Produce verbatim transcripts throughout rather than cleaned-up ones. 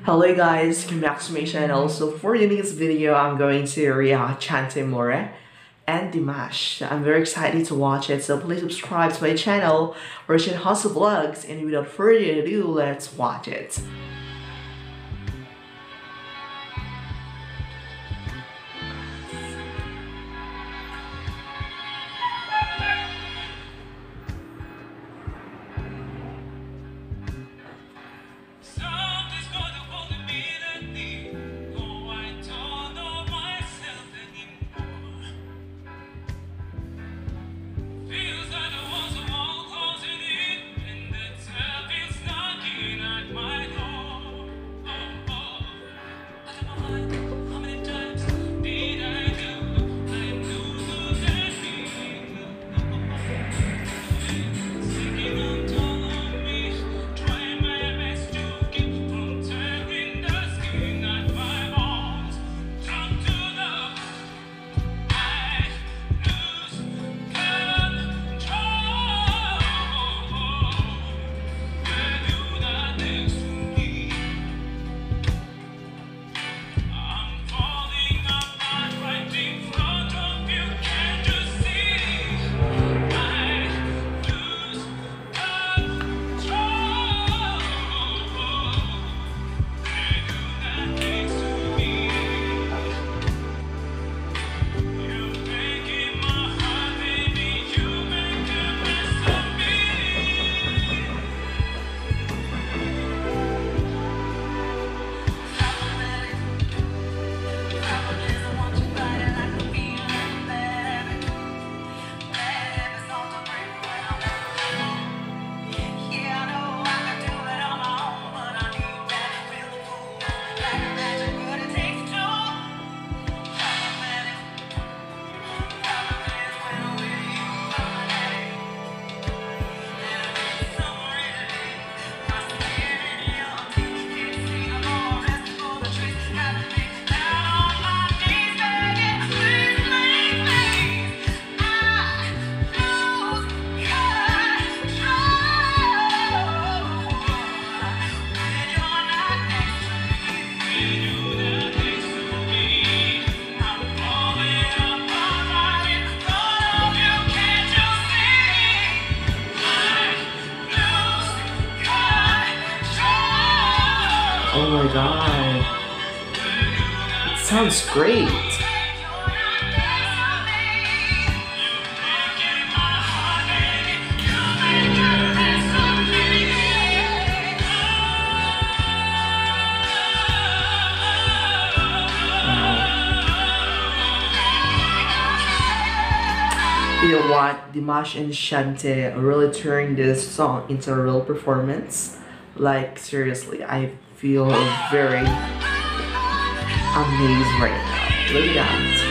Hello guys, welcome back to my channel. So for today's video, I'm going to react Chanté more and Dimash. I'm very excited to watch it, so please subscribe to my channel, Russian Hustle Vlogs, and without further ado, let's watch it. Oh my god, it sounds great. You know what, Dimash and Chanté really turned this song into a real performance. Like seriously, I feel very amazed right now. Look at that.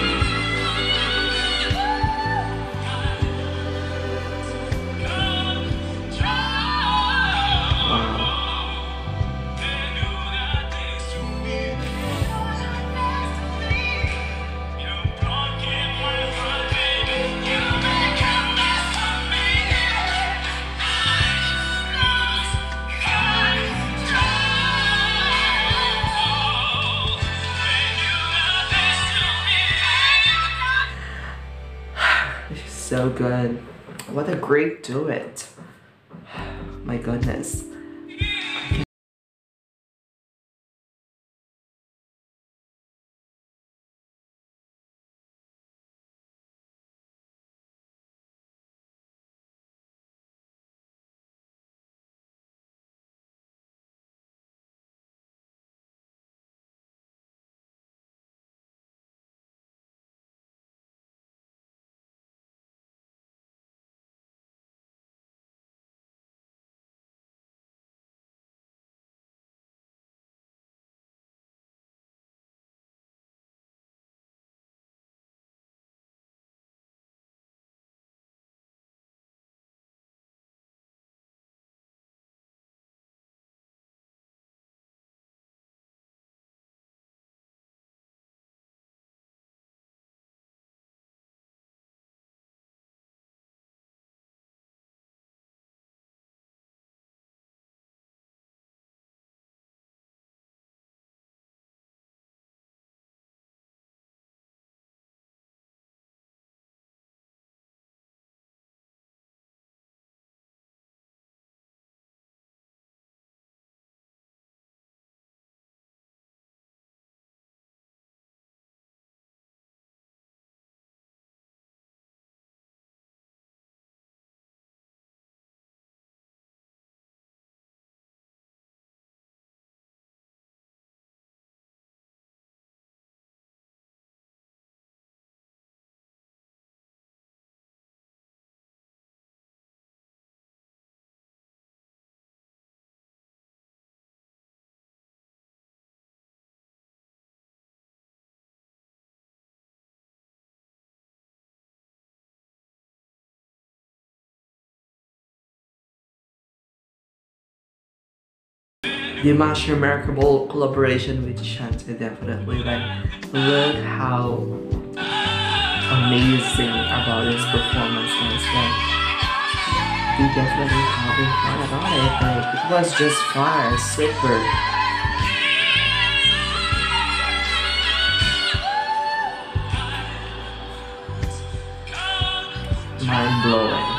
So good. What a great duet. My goodness. Dimash remarkable collaboration with Chanté, definitely. Like, look how amazing about his performance was. Like, he definitely having fun about it. Like, it was just fire, super. Mind blowing.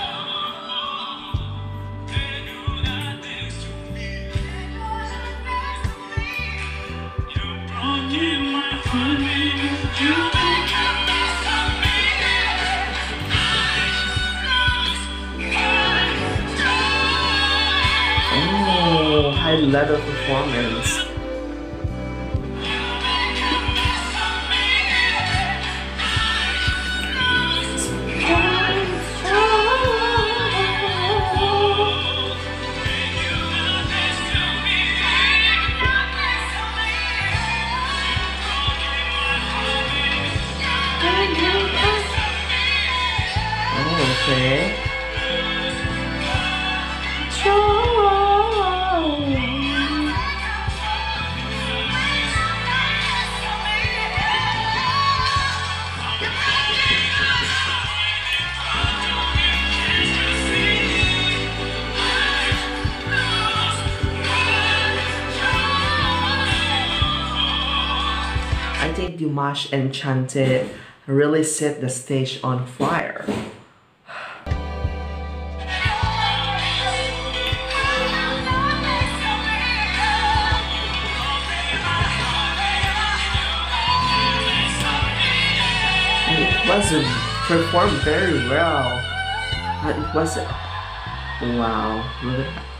Oh, high level performance. Okay. I think Dimash and Chanté really set the stage on fire. It was performed very well. Uh, It was wow. Look at